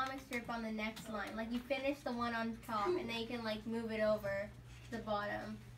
comic strip on the next line. Like you finish the one on top and then you can like move it over to the bottom.